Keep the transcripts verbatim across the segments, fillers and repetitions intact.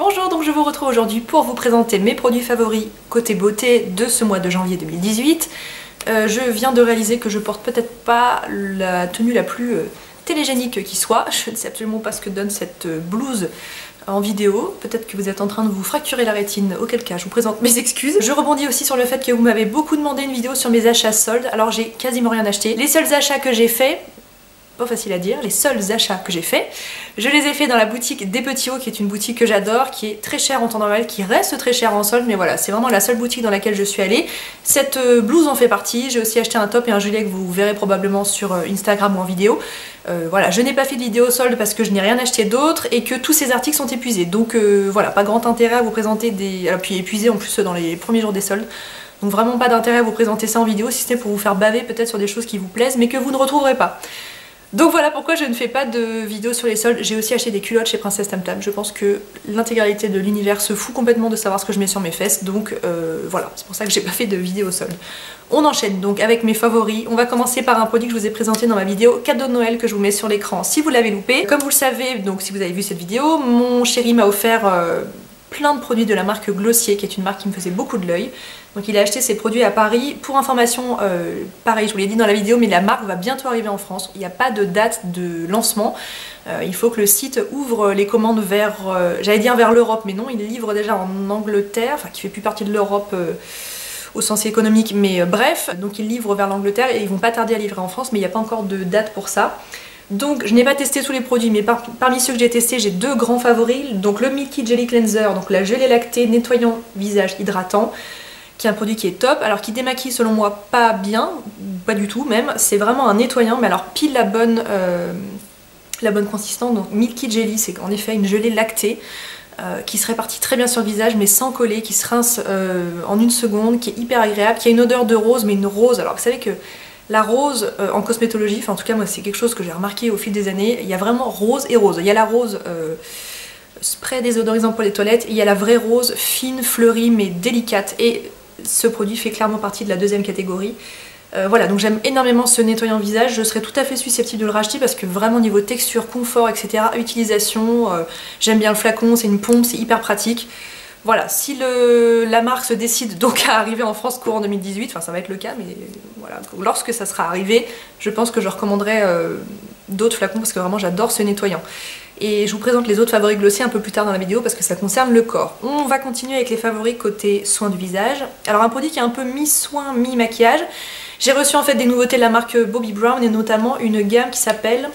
Bonjour, donc je vous retrouve aujourd'hui pour vous présenter mes produits favoris côté beauté de ce mois de janvier deux mille dix-huit. Euh, je viens de réaliser que je porte peut-être pas la tenue la plus euh, télégénique qui soit. Je ne sais absolument pas ce que donne cette euh, blouse en vidéo. Peut-être que vous êtes en train de vous fracturer la rétine, auquel cas je vous présente mes excuses. Je rebondis aussi sur le fait que vous m'avez beaucoup demandé une vidéo sur mes achats soldes, alors j'ai quasiment rien acheté. Les seuls achats que j'ai faits, pas facile à dire, les seuls achats que j'ai faits, je les ai faits dans la boutique des Petits Hauts, qui est une boutique que j'adore, qui est très chère en temps normal, qui reste très chère en solde, mais voilà, c'est vraiment la seule boutique dans laquelle je suis allée. Cette blouse en fait partie. J'ai aussi acheté un top et un gilet que vous verrez probablement sur Instagram ou en vidéo. Euh, voilà, je n'ai pas fait de vidéo solde parce que je n'ai rien acheté d'autre et que tous ces articles sont épuisés, donc euh, voilà, pas grand intérêt à vous présenter des... Alors, puis épuisés en plus dans les premiers jours des soldes. Donc vraiment pas d'intérêt à vous présenter ça en vidéo, si c'était pour vous faire baver peut-être sur des choses qui vous plaisent mais que vous ne retrouverez pas. Donc voilà pourquoi je ne fais pas de vidéos sur les soldes. J'ai aussi acheté des culottes chez Princesse Tam Tam. Je pense que l'intégralité de l'univers se fout complètement de savoir ce que je mets sur mes fesses. Donc euh, voilà, c'est pour ça que j'ai pas fait de vidéo soldes. On enchaîne donc avec mes favoris. On va commencer par un produit que je vous ai présenté dans ma vidéo cadeau de Noël que je vous mets sur l'écran si vous l'avez loupé. Comme vous le savez, donc si vous avez vu cette vidéo, mon chéri m'a offert euh, plein de produits de la marque Glossier, qui est une marque qui me faisait beaucoup de l'œil. Donc il a acheté ses produits à Paris. Pour information, euh, pareil, je vous l'ai dit dans la vidéo, mais la marque va bientôt arriver en France. Il n'y a pas de date de lancement. Euh, il faut que le site ouvre les commandes vers, euh, j'allais dire vers l'Europe, mais non, il livre déjà en Angleterre, enfin qui fait plus partie de l'Europe euh, au sens économique, mais euh, bref. Donc il livre vers l'Angleterre et ils vont pas tarder à livrer en France, mais il n'y a pas encore de date pour ça. Donc je n'ai pas testé tous les produits, mais par, parmi ceux que j'ai testés, j'ai deux grands favoris. Donc le Milky Jelly Cleanser, donc la gelée lactée nettoyant visage hydratant, qui est un produit qui est top, alors qui démaquille selon moi pas bien, pas du tout même. C'est vraiment un nettoyant, mais alors pile la bonne, euh, la bonne consistance. Donc Milky Jelly, c'est en effet une gelée lactée euh, qui se répartit très bien sur le visage, mais sans coller, qui se rince euh, en une seconde, qui est hyper agréable, qui a une odeur de rose, mais une rose. Alors vous savez que la rose euh, en cosmétologie, enfin en tout cas moi c'est quelque chose que j'ai remarqué au fil des années, il y a vraiment rose et rose. Il y a la rose euh, spray désodorisant pour les toilettes, et il y a la vraie rose fine, fleurie mais délicate, et ce produit fait clairement partie de la deuxième catégorie. Euh, voilà, donc j'aime énormément ce nettoyant visage, je serais tout à fait susceptible de le racheter parce que vraiment niveau texture, confort, et cetera, utilisation, euh, j'aime bien le flacon, c'est une pompe, c'est hyper pratique. Voilà, si le, la marque se décide donc à arriver en France courant deux mille dix-huit, enfin ça va être le cas, mais voilà, lorsque ça sera arrivé, je pense que je recommanderai euh, d'autres flacons parce que vraiment j'adore ce nettoyant. Et je vous présente les autres favoris Glossier un peu plus tard dans la vidéo parce que ça concerne le corps. On va continuer avec les favoris côté soins du visage. Alors un produit qui est un peu mi-soin, mi-maquillage. J'ai reçu en fait des nouveautés de la marque Bobbi Brown et notamment une gamme qui s'appelle...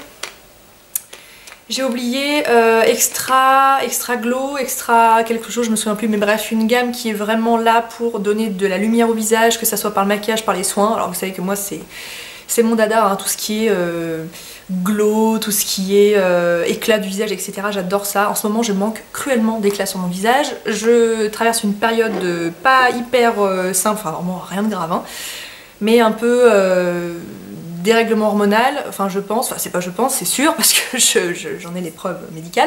J'ai oublié, euh, extra, extra glow, extra quelque chose, je me souviens plus, mais bref, une gamme qui est vraiment là pour donner de la lumière au visage, que ça soit par le maquillage, par les soins. Alors vous savez que moi c'est c'est mon dada, hein, tout ce qui est euh, glow, tout ce qui est euh, éclat du visage, et cetera. J'adore ça. En ce moment, je manque cruellement d'éclat sur mon visage. Je traverse une période de, pas hyper euh, simple, enfin vraiment rien de grave, hein, mais un peu... Euh, dérèglement hormonal, enfin je pense, enfin c'est pas je pense, c'est sûr parce que je, je, j'en ai les preuves médicales.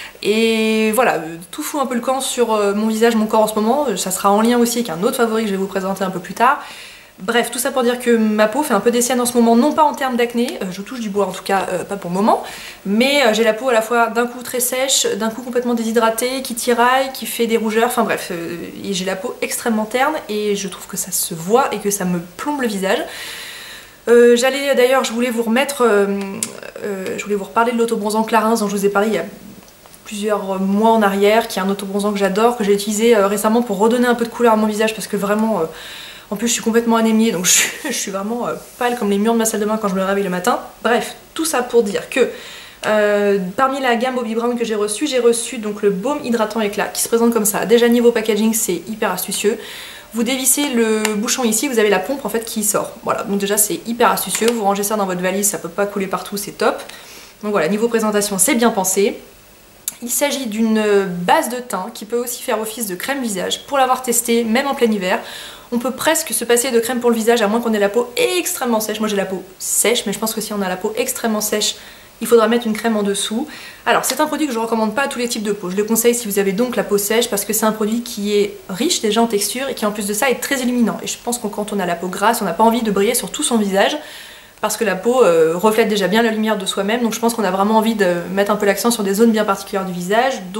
Et voilà, tout fout un peu le camp sur mon visage, mon corps en ce moment. Ça sera en lien aussi avec un autre favori que je vais vous présenter un peu plus tard. Bref, tout ça pour dire que ma peau fait un peu des siennes en ce moment, non pas en termes d'acné, euh, je touche du bois en tout cas, euh, pas pour le moment, mais euh, j'ai la peau à la fois d'un coup très sèche, d'un coup complètement déshydratée, qui tiraille, qui fait des rougeurs, enfin bref, euh, et j'ai la peau extrêmement terne et je trouve que ça se voit et que ça me plombe le visage. Euh, J'allais d'ailleurs, je voulais vous remettre, euh, euh, je voulais vous reparler de l'autobronzant Clarins dont je vous ai parlé il y a plusieurs mois en arrière, qui est un autobronzant que j'adore, que j'ai utilisé euh, récemment pour redonner un peu de couleur à mon visage parce que vraiment, euh, en plus je suis complètement anémiée donc je, je suis vraiment euh, pâle comme les murs de ma salle de bain quand je me réveille le matin. Bref, tout ça pour dire que euh, parmi la gamme Bobbi Brown que j'ai reçue, j'ai reçu donc le baume hydratant éclat qui se présente comme ça. Déjà niveau packaging c'est hyper astucieux. Vous dévissez le bouchon ici, vous avez la pompe en fait qui sort. Voilà, donc déjà c'est hyper astucieux, vous rangez ça dans votre valise, ça peut pas couler partout, c'est top. Donc voilà, niveau présentation c'est bien pensé. Il s'agit d'une base de teint qui peut aussi faire office de crème visage. Pour l'avoir testé, même en plein hiver, on peut presque se passer de crème pour le visage à moins qu'on ait la peau extrêmement sèche. Moi j'ai la peau sèche, mais je pense que si on a la peau extrêmement sèche, il faudra mettre une crème en dessous. Alors c'est un produit que je ne recommande pas à tous les types de peau. Je le conseille si vous avez donc la peau sèche parce que c'est un produit qui est riche déjà en texture et qui en plus de ça est très illuminant. Et je pense que quand on a la peau grasse, on n'a pas envie de briller sur tout son visage parce que la peau euh, reflète déjà bien la lumière de soi-même. Donc je pense qu'on a vraiment envie de mettre un peu l'accent sur des zones bien particulières du visage. Donc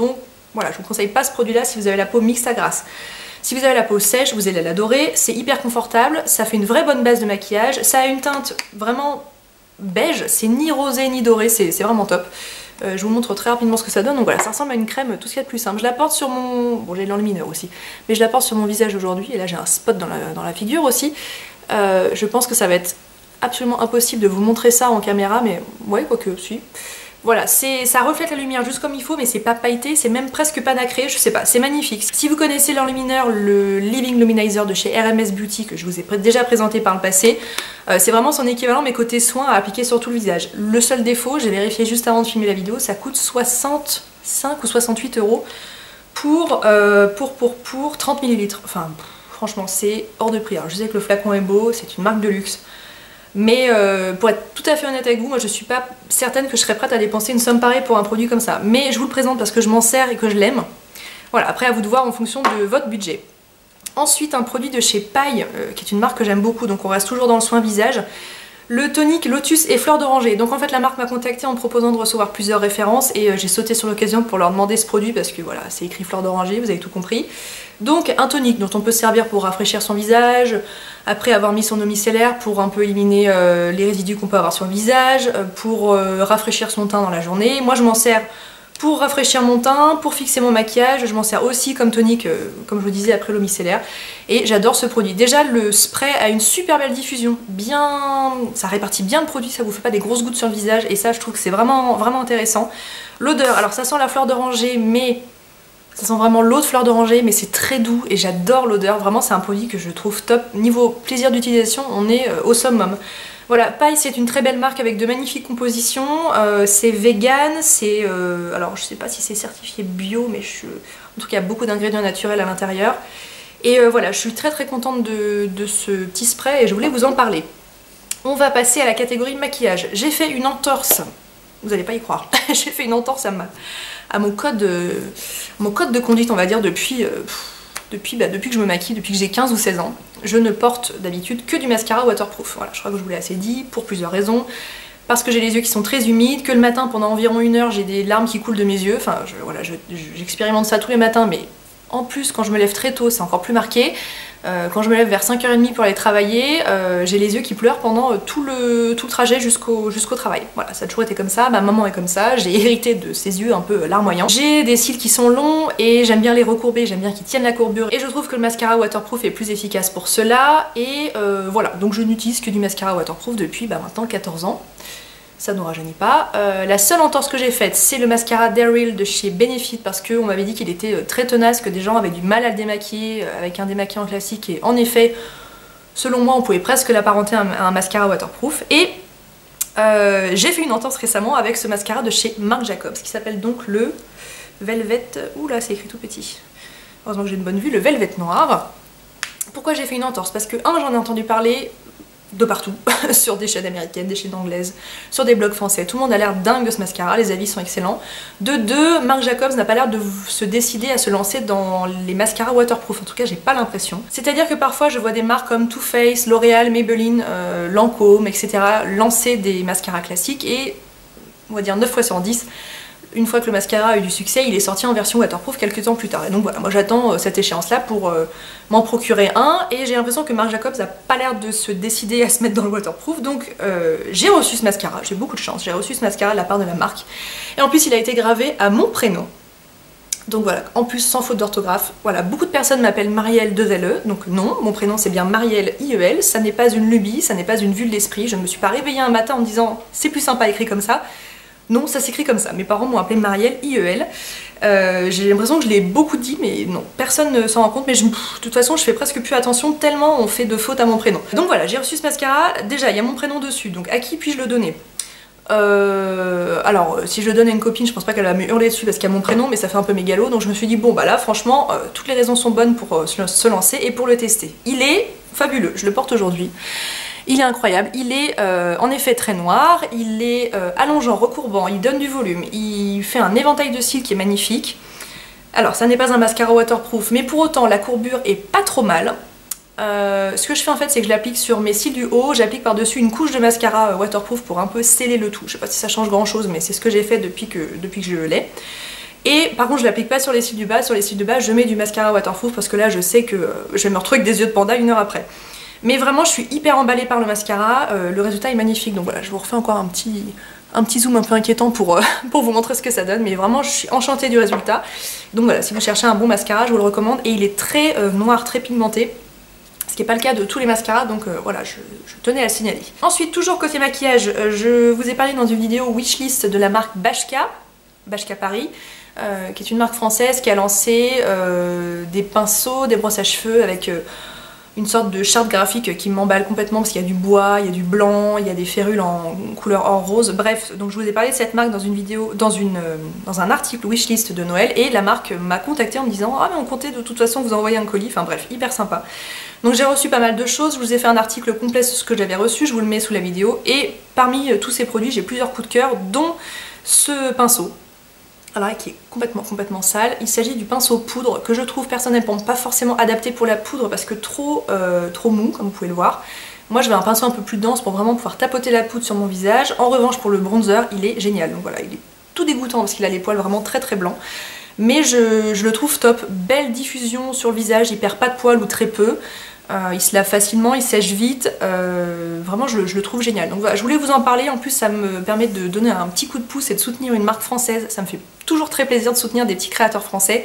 Voilà, je vous conseille pas ce produit là si vous avez la peau mixte à grasse. Si vous avez la peau sèche, vous allez l'adorer, c'est hyper confortable, ça fait une vraie bonne base de maquillage, ça a une teinte vraiment beige, c'est ni rosé ni doré, c'est vraiment top. Euh, je vous montre très rapidement ce que ça donne, donc voilà, ça ressemble à une crème, tout ce qu'il y a de plus simple. Je la porte sur mon... bon, j'ai l'enlumineur aussi, mais je la porte sur mon visage aujourd'hui, et là j'ai un spot dans la, dans la figure aussi. Euh, je pense que ça va être absolument impossible de vous montrer ça en caméra, mais ouais, quoique, si. Voilà, ça reflète la lumière juste comme il faut, mais c'est pas pailleté, c'est même presque pas nacré, je sais pas, c'est magnifique. Si vous connaissez l'enlumineur, le Living Luminizer de chez R M S Beauty, que je vous ai déjà présenté par le passé, euh, c'est vraiment son équivalent, mais côté soin, à appliquer sur tout le visage. Le seul défaut, j'ai vérifié juste avant de filmer la vidéo, ça coûte soixante-cinq ou soixante-huit euros pour, euh, pour, pour, pour trente millilitres. Enfin, pff, franchement, c'est hors de prix. Alors, je sais que le flacon est beau, c'est une marque de luxe. Mais euh, pour être tout à fait honnête avec vous, moi je suis pas certaine que je serais prête à dépenser une somme pareille pour un produit comme ça. Mais je vous le présente parce que je m'en sers et que je l'aime. Voilà, après à vous de voir en fonction de votre budget. Ensuite, un produit de chez Paille, euh, qui est une marque que j'aime beaucoup, donc on reste toujours dans le soin visage. Le tonique Lotus et fleur d'oranger. Donc en fait la marque m'a contacté en me proposant de recevoir plusieurs références et euh, j'ai sauté sur l'occasion pour leur demander ce produit parce que voilà, c'est écrit fleur d'oranger, vous avez tout compris. Donc un tonique dont on peut se servir pour rafraîchir son visage, après avoir mis son eau micellaire pour un peu éliminer euh, les résidus qu'on peut avoir sur le visage, euh, pour euh, rafraîchir son teint dans la journée. Moi je m'en sers pour rafraîchir mon teint, pour fixer mon maquillage, je m'en sers aussi comme tonique, euh, comme je vous disais, après l'eau micellaire. Et j'adore ce produit. Déjà, le spray a une super belle diffusion, bien, ça répartit bien le produit, ça vous fait pas des grosses gouttes sur le visage, et ça, je trouve que c'est vraiment, vraiment intéressant. L'odeur, alors ça sent la fleur d'oranger, mais ça sent vraiment l'eau de fleur d'oranger, mais c'est très doux, et j'adore l'odeur. Vraiment, c'est un produit que je trouve top. Niveau plaisir d'utilisation, on est euh, au summum. Voilà, Paille c'est une très belle marque avec de magnifiques compositions, euh, c'est vegan, c'est... Euh, alors je sais pas si c'est certifié bio, mais je, en tout cas il y a beaucoup d'ingrédients naturels à l'intérieur. Et euh, voilà, je suis très très contente de, de ce petit spray et je voulais vous en parler. On va passer à la catégorie maquillage. J'ai fait une entorse, vous n'allez pas y croire, j'ai fait une entorse à, ma, à mon, code, euh, mon code de conduite on va dire depuis... Euh, Depuis, bah, depuis que je me maquille, depuis que j'ai quinze ou seize ans, je ne porte d'habitude que du mascara waterproof. Voilà, je crois que je vous l'ai assez dit, pour plusieurs raisons. Parce que j'ai les yeux qui sont très humides, que le matin, pendant environ une heure, j'ai des larmes qui coulent de mes yeux. Enfin, je, voilà, j'expérimente ça tous les matins, mais en plus, quand je me lève très tôt, c'est encore plus marqué. Euh, quand je me lève vers cinq heures trente pour aller travailler, euh, j'ai les yeux qui pleurent pendant tout le, tout le trajet jusqu'au jusqu'au travail. Voilà, ça a toujours été comme ça, ma maman est comme ça, j'ai hérité de ses yeux un peu larmoyants. J'ai des cils qui sont longs et j'aime bien les recourber, j'aime bien qu'ils tiennent la courbure. Et je trouve que le mascara waterproof est plus efficace pour cela. Et euh, voilà, donc je n'utilise que du mascara waterproof depuis bah, maintenant quatorze ans. Ça ne nous rajeunit pas. Euh, la seule entorse que j'ai faite, c'est le mascara Daryl de chez Benefit parce qu'on m'avait dit qu'il était euh, très tenace, que des gens avaient du mal à le démaquiller euh, avec un démaquillant classique et en effet, selon moi, on pouvait presque l'apparenter à un, à un mascara waterproof. Et euh, j'ai fait une entorse récemment avec ce mascara de chez Marc Jacobs qui s'appelle donc le Velvet... Ouh là, c'est écrit tout petit. Heureusement que j'ai une bonne vue, le Velvet Noir. Pourquoi j'ai fait une entorse? Parce que, un, j'en ai entendu parler de partout, sur des chaînes américaines, des chaînes anglaises, sur des blogs français. Tout le monde a l'air dingue de ce mascara, les avis sont excellents. De deux, Marc Jacobs n'a pas l'air de se décider à se lancer dans les mascaras waterproof, en tout cas j'ai pas l'impression. C'est-à-dire que parfois je vois des marques comme Too Faced, L'Oréal, Maybelline, euh, Lancôme, et cetera lancer des mascaras classiques et on va dire neuf fois sur dix, une fois que le mascara a eu du succès, il est sorti en version waterproof quelques temps plus tard. Et donc voilà, moi j'attends cette échéance-là pour euh, m'en procurer un. Et j'ai l'impression que Marc Jacobs n'a pas l'air de se décider à se mettre dans le waterproof. Donc euh, j'ai reçu ce mascara, j'ai beaucoup de chance, j'ai reçu ce mascara de la part de la marque. Et en plus il a été gravé à mon prénom. Donc voilà, en plus sans faute d'orthographe. Voilà, beaucoup de personnes m'appellent Marielle deux L E, donc non, mon prénom c'est bien Marielle I E L. Ça n'est pas une lubie, ça n'est pas une vue de l'esprit. Je ne me suis pas réveillée un matin en me disant c'est plus sympa écrit comme ça. Non, ça s'écrit comme ça. Mes parents m'ont appelé Marielle I E L. Euh, J'ai l'impression que je l'ai beaucoup dit, mais non, personne ne s'en rend compte. Mais je, pff, de toute façon, je fais presque plus attention tellement on fait de fautes à mon prénom. Donc voilà, j'ai reçu ce mascara. Déjà, il y a mon prénom dessus. Donc à qui puis-je le donner? Euh, alors, si je le donne à une copine, je pense pas qu'elle va me hurler dessus parce qu'il y a mon prénom, mais ça fait un peu mégalo. Donc je me suis dit, bon bah là, franchement, euh, toutes les raisons sont bonnes pour euh, se lancer et pour le tester. Il est fabuleux, je le porte aujourd'hui. Il est incroyable, il est euh, en effet très noir, il est euh, allongeant, recourbant, il donne du volume, il fait un éventail de cils qui est magnifique. Alors ça n'est pas un mascara waterproof, mais pour autant la courbure est pas trop mal. Euh, ce que je fais en fait c'est que je l'applique sur mes cils du haut, j'applique par dessus une couche de mascara waterproof pour un peu sceller le tout. Je sais pas si ça change grand chose mais c'est ce que j'ai fait depuis que, depuis que je l'ai. Et par contre je l'applique pas sur les cils du bas, sur les cils du bas je mets du mascara waterproof parce que là je sais que je vais me retrouver avec des yeux de panda une heure après. Mais vraiment je suis hyper emballée par le mascara, euh, le résultat est magnifique, donc voilà je vous refais encore un petit, un petit zoom un peu inquiétant pour, euh, pour vous montrer ce que ça donne, mais vraiment je suis enchantée du résultat. Donc voilà, si vous cherchez un bon mascara je vous le recommande, et il est très euh, noir, très pigmenté. Ce qui n'est pas le cas de tous les mascaras, donc euh, voilà, je, je tenais à le signaler. Ensuite, toujours côté maquillage, euh, je vous ai parlé dans une vidéo wishlist de la marque Bashka, Bashka Paris, euh, qui est une marque française qui a lancé euh, des pinceaux, des brosses à cheveux avec euh, une sorte de charte graphique qui m'emballe complètement parce qu'il y a du bois, il y a du blanc, il y a des férules en couleur or rose. Bref, donc je vous ai parlé de cette marque dans une vidéo, dans, une, euh, dans un article wishlist de Noël, et la marque m'a contacté en me disant ah mais on comptait de toute façon vous envoyer un colis, enfin bref, hyper sympa. Donc j'ai reçu pas mal de choses, je vous ai fait un article complet sur ce que j'avais reçu, je vous le mets sous la vidéo, et parmi euh, tous ces produits j'ai plusieurs coups de cœur, dont ce pinceau. Alors là, qui est complètement complètement sale. Il s'agit du pinceau poudre que je trouve personnellement pas forcément adapté pour la poudre parce que trop, euh, trop mou, comme vous pouvez le voir. Moi je veux un pinceau un peu plus dense pour vraiment pouvoir tapoter la poudre sur mon visage. En revanche pour le bronzer il est génial, donc voilà, il est tout dégoûtant parce qu'il a les poils vraiment très très blancs. Mais je, je le trouve top, belle diffusion sur le visage, il perd pas de poils ou très peu. Euh, il se lave facilement, il sèche vite, euh, vraiment je, je le trouve génial. Donc voilà, je voulais vous en parler, en plus ça me permet de donner un petit coup de pouce et de soutenir une marque française, ça me fait toujours très plaisir de soutenir des petits créateurs français.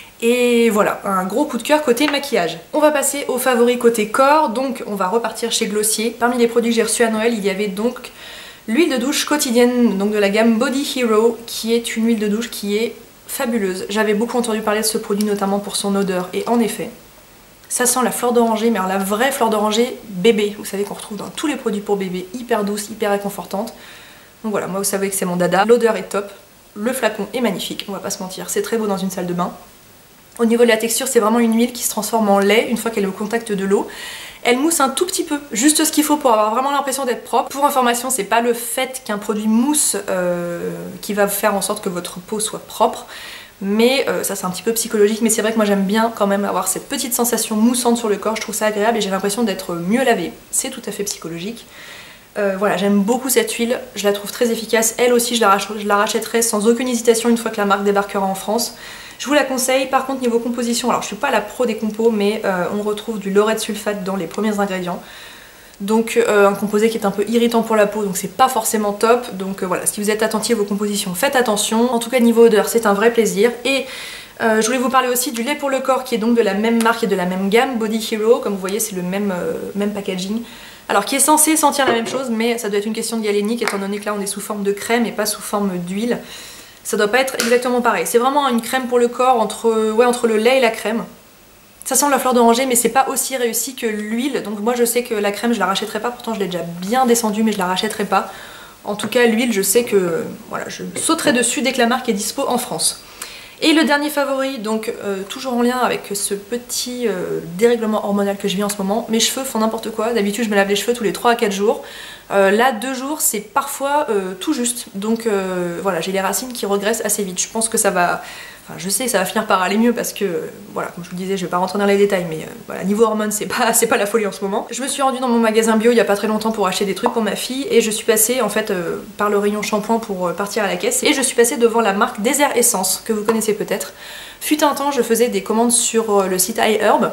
Et voilà, un gros coup de cœur côté maquillage. On va passer aux favoris côté corps, donc on va repartir chez Glossier. Parmi les produits que j'ai reçus à Noël, il y avait donc l'huile de douche quotidienne, donc de la gamme Body Hero, qui est une huile de douche qui est fabuleuse. J'avais beaucoup entendu parler de ce produit notamment pour son odeur, et en effet, ça sent la fleur d'oranger, mais alors la vraie fleur d'oranger bébé, vous savez qu'on retrouve dans tous les produits pour bébé, hyper douce, hyper réconfortante. Donc voilà, moi vous savez que c'est mon dada, l'odeur est top, le flacon est magnifique, on va pas se mentir, c'est très beau dans une salle de bain. Au niveau de la texture, c'est vraiment une huile qui se transforme en lait une fois qu'elle est au contact de l'eau. Elle mousse un tout petit peu, juste ce qu'il faut pour avoir vraiment l'impression d'être propre. Pour information, c'est pas le fait qu'un produit mousse euh, qui va faire en sorte que votre peau soit propre, mais euh, ça c'est un petit peu psychologique, mais c'est vrai que moi j'aime bien quand même avoir cette petite sensation moussante sur le corps, je trouve ça agréable et j'ai l'impression d'être mieux lavée, c'est tout à fait psychologique. Euh, voilà, j'aime beaucoup cette huile, je la trouve très efficace, elle aussi je la, je la rachèterai sans aucune hésitation une fois que la marque débarquera en France. Je vous la conseille. Par contre niveau composition, alors je suis pas la pro des compos, mais euh, on retrouve du laurette sulfate dans les premiers ingrédients. Donc euh, un composé qui est un peu irritant pour la peau, donc c'est pas forcément top. Donc euh, voilà, si vous êtes attentif aux compositions, faites attention. En tout cas niveau odeur, c'est un vrai plaisir. Et euh, je voulais vous parler aussi du lait pour le corps qui est donc de la même marque et de la même gamme, Body Hero. Comme vous voyez, c'est le même, euh, même packaging. Alors qui est censé sentir la même chose, mais ça doit être une question de galénique étant donné que là on est sous forme de crème et pas sous forme d'huile. Ça doit pas être exactement pareil. C'est vraiment une crème pour le corps entre, ouais, entre le lait et la crème. Ça sent la fleur d'oranger, mais c'est pas aussi réussi que l'huile. Donc moi je sais que la crème je la rachèterai pas, pourtant je l'ai déjà bien descendue, mais je la rachèterai pas. En tout cas l'huile je sais que voilà, je sauterai dessus dès que la marque est dispo en France. Et le dernier favori, donc euh, toujours en lien avec ce petit euh, dérèglement hormonal que je vis en ce moment, mes cheveux font n'importe quoi. D'habitude je me lave les cheveux tous les trois à quatre jours. Euh, là deux jours c'est parfois euh, tout juste. Donc euh, voilà, j'ai les racines qui regressent assez vite. Je pense que ça va... Enfin, je sais, ça va finir par aller mieux parce que, euh, voilà, comme je vous le disais, je vais pas rentrer dans les détails, mais euh, voilà, niveau hormones, c'est pas, c'est pas la folie en ce moment. Je me suis rendue dans mon magasin bio il y a pas très longtemps pour acheter des trucs pour ma fille et je suis passée en fait euh, par le rayon shampoing pour euh, partir à la caisse et je suis passée devant la marque Desert Essence que vous connaissez peut-être. Fut un temps, je faisais des commandes sur euh, le site iHerb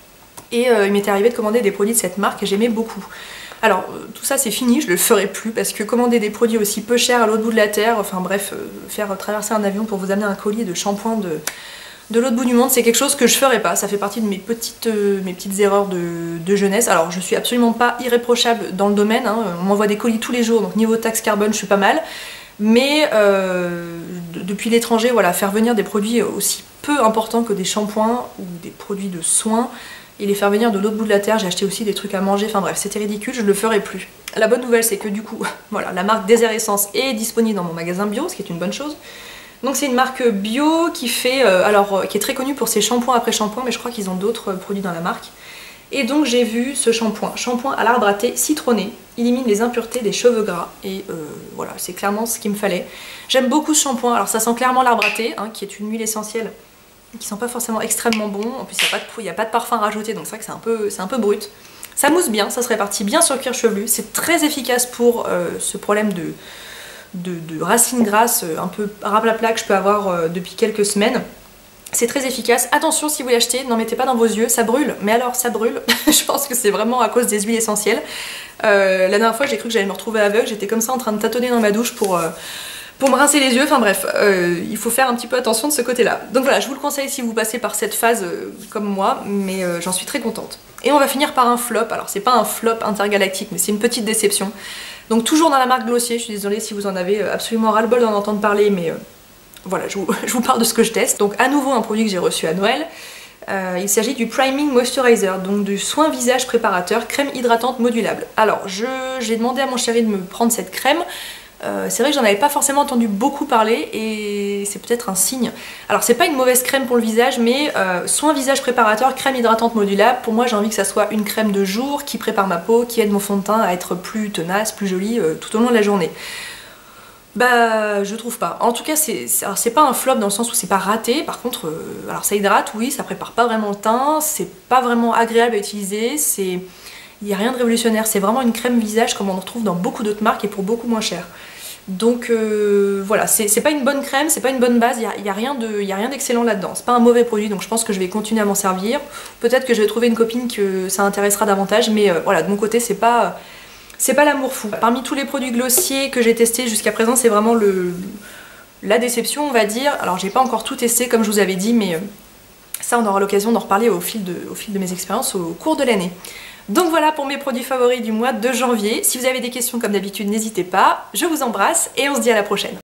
et euh, il m'était arrivé de commander des produits de cette marque et j'aimais beaucoup. Alors tout ça c'est fini, je le ferai plus parce que commander des produits aussi peu chers à l'autre bout de la terre, enfin bref, euh, faire traverser un avion pour vous amener un colis de shampoing de, de l'autre bout du monde, c'est quelque chose que je ferai pas. Ça fait partie de mes petites, euh, mes petites erreurs de, de jeunesse. Alors je suis absolument pas irréprochable dans le domaine, hein. On m'envoie des colis tous les jours, donc niveau taxe carbone je suis pas mal. Mais euh, de, depuis l'étranger, voilà, faire venir des produits aussi peu importants que des shampoings ou des produits de soins, et les faire venir de l'autre bout de la terre, j'ai acheté aussi des trucs à manger, enfin bref, c'était ridicule, je le ferai plus. La bonne nouvelle c'est que du coup, voilà, la marque Desert Essence est disponible dans mon magasin bio, ce qui est une bonne chose. Donc c'est une marque bio qui fait, euh, alors, euh, qui est très connue pour ses shampoings après shampoing, mais je crois qu'ils ont d'autres euh, produits dans la marque. Et donc j'ai vu ce shampoing, shampoing à l'arbre à thé citronné, élimine les impuretés des cheveux gras, et euh, voilà, c'est clairement ce qu'il me fallait. J'aime beaucoup ce shampoing, alors ça sent clairement l'arbre à thé, hein, qui est une huile essentielle, qui sont pas forcément extrêmement bons, en plus il n'y a, a pas de parfum rajouté, donc c'est vrai que c'est un peu, c'est un peu brut. Ça mousse bien, ça se répartit bien sur le cuir chevelu, c'est très efficace pour euh, ce problème de, de, de racines grasses un peu raplapla que je peux avoir depuis quelques semaines. C'est très efficace. Attention, si vous l'achetez, n'en mettez pas dans vos yeux, ça brûle. Mais alors, ça brûle. Je pense que c'est vraiment à cause des huiles essentielles. Euh, la dernière fois, j'ai cru que j'allais me retrouver aveugle. J'étais comme ça en train de tâtonner dans ma douche pour, euh, pour me rincer les yeux. Enfin bref, euh, il faut faire un petit peu attention de ce côté-là. Donc voilà, je vous le conseille si vous passez par cette phase euh, comme moi, mais euh, j'en suis très contente. Et on va finir par un flop. Alors, c'est pas un flop intergalactique, mais c'est une petite déception. Donc toujours dans la marque Glossier. Je suis désolée si vous en avez absolument ras-le-bol d'en entendre parler, mais... Euh, Voilà, je vous, je vous parle de ce que je teste. Donc à nouveau un produit que j'ai reçu à Noël. Euh, il s'agit du Priming Moisturizer, donc du soin visage préparateur crème hydratante modulable. Alors j'ai demandé à mon chéri de me prendre cette crème. Euh, c'est vrai que j'en avais pas forcément entendu beaucoup parler et c'est peut-être un signe. Alors c'est pas une mauvaise crème pour le visage, mais euh, soin visage préparateur crème hydratante modulable, pour moi j'ai envie que ça soit une crème de jour qui prépare ma peau, qui aide mon fond de teint à être plus tenace, plus jolie euh, tout au long de la journée. Bah je trouve pas. En tout cas c'est pas un flop dans le sens où c'est pas raté. Par contre, euh, alors ça hydrate, oui, ça prépare pas vraiment le teint, c'est pas vraiment agréable à utiliser, c'est... Il n'y a rien de révolutionnaire, c'est vraiment une crème visage comme on en retrouve dans beaucoup d'autres marques et pour beaucoup moins cher. Donc euh, voilà, c'est pas une bonne crème, c'est pas une bonne base, il n'y a, a rien d'excellent là-dedans. C'est pas un mauvais produit, donc je pense que je vais continuer à m'en servir. Peut-être que je vais trouver une copine que ça intéressera davantage, mais euh, voilà, de mon côté c'est pas... C'est pas l'amour fou. Parmi tous les produits Glossier que j'ai testés jusqu'à présent, c'est vraiment le, la déception, on va dire. Alors j'ai pas encore tout testé comme je vous avais dit, mais ça on aura l'occasion d'en reparler au fil de, au fil de mes expériences au cours de l'année. Donc voilà pour mes produits favoris du mois de janvier. Si vous avez des questions comme d'habitude, n'hésitez pas. Je vous embrasse et on se dit à la prochaine.